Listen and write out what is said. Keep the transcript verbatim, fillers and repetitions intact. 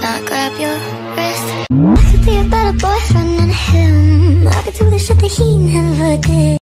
not grab your wrist. I could be a better boyfriend than him. I could do the shit that he never did.